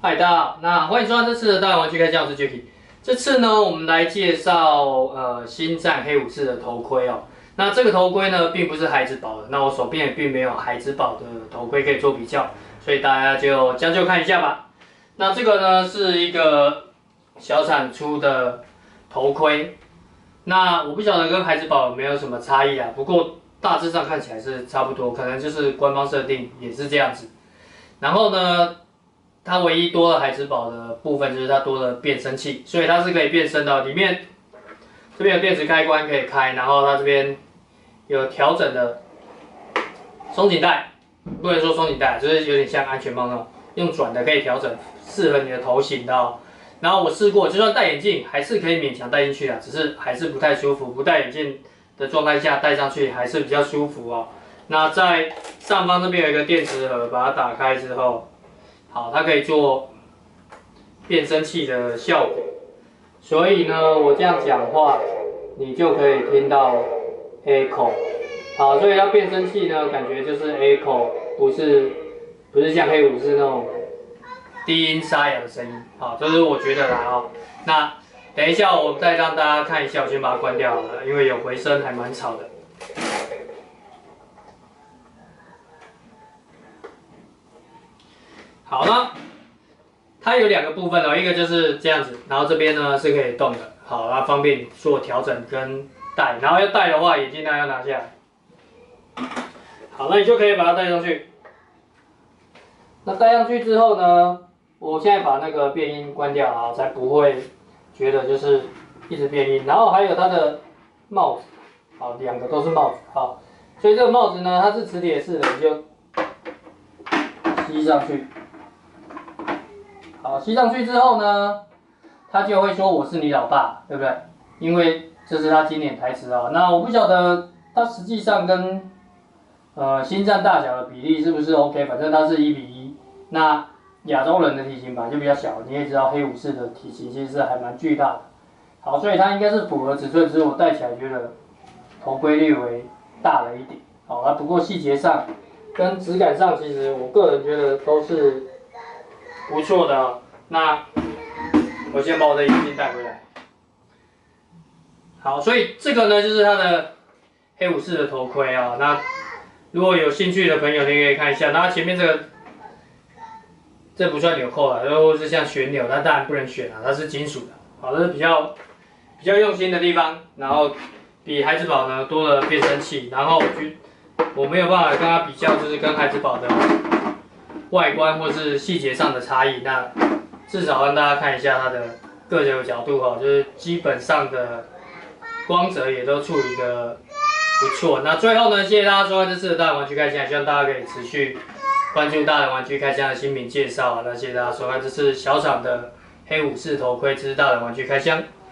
嗨，大家好，那欢迎收看这次的大人玩具开箱，我是 Jacky。这次呢，我们来介绍星战黑武士的头盔哦。那这个头盔呢，并不是孩之宝的，那我手边也并没有孩之宝的头盔可以做比较，所以大家就将就看一下吧。那这个呢，是一个小厂出的头盔，那我不晓得跟孩之宝有没有什么差异啊，不过大致上看起来是差不多，可能就是官方设定也是这样子。然后呢，它唯一多了孩之宝的部分就是它多了变声器，所以它是可以变声的。里面这边有电子开关可以开，然后它这边有调整的松紧带，不能说松紧带，就是有点像安全帽那种，用转的可以调整适合你的头型的哦。然后我试过，就算戴眼镜还是可以勉强戴进去的，只是还是不太舒服。不戴眼镜的状态下戴上去还是比较舒服哦。那在上方这边有一个电池盒，把它打开之后，好，它可以做变声器的效果。所以呢，我这样讲话，你就可以听到 echo。好，所以它变声器呢，感觉就是 echo， 不是像黑武士那种低音沙哑的声音。好，这是我觉得啦哦。那等一下我再让大家看一下，我先把它关掉好了，因为有回声还蛮吵的。好了，它有两个部分哦，一个就是这样子，然后这边呢是可以动的，好，它方便你做调整跟戴，然后要戴的话眼镜带要拿下来。好，那你就可以把它戴上去。那戴上去之后呢，我现在把那个变音关掉啊，才不会觉得就是一直变音。然后还有它的帽子，好，两个都是帽子，好，所以这个帽子呢，它是磁铁式的，你就吸上去。好，吸上去之后呢，他就会说我是你老爸，对不对？因为这是他经典台词啊。那我不晓得他实际上跟星战大小的比例是不是 OK， 反正它是1:1。那亚洲人的体型本来就比较小，你也知道黑武士的体型其实是还蛮巨大的。好，所以它应该是符合尺寸，只是我戴起来觉得头盔略微大了一点。好，不过细节上跟质感上，其实我个人觉得都是不错的哦。那我先把我的眼镜带回来。好，所以这个呢就是它的黑武士的头盔啊、哦。那如果有兴趣的朋友，你可以看一下。那前面这不算纽扣了，或是像旋钮，它当然不能选啊，它是金属的。好，这是比较用心的地方。然后比孩之宝呢多了变声器，然后我没有办法跟它比较，就是跟孩之宝的外观或是细节上的差异。那至少让大家看一下它的各个角度哈，就是基本上的光泽也都处理的不错。那最后呢，谢谢大家收看这次的大人玩具开箱，希望大家可以持续关注大人玩具开箱的新品介绍。那谢谢大家收看这次小厂的黑武士头盔之大人玩具开箱。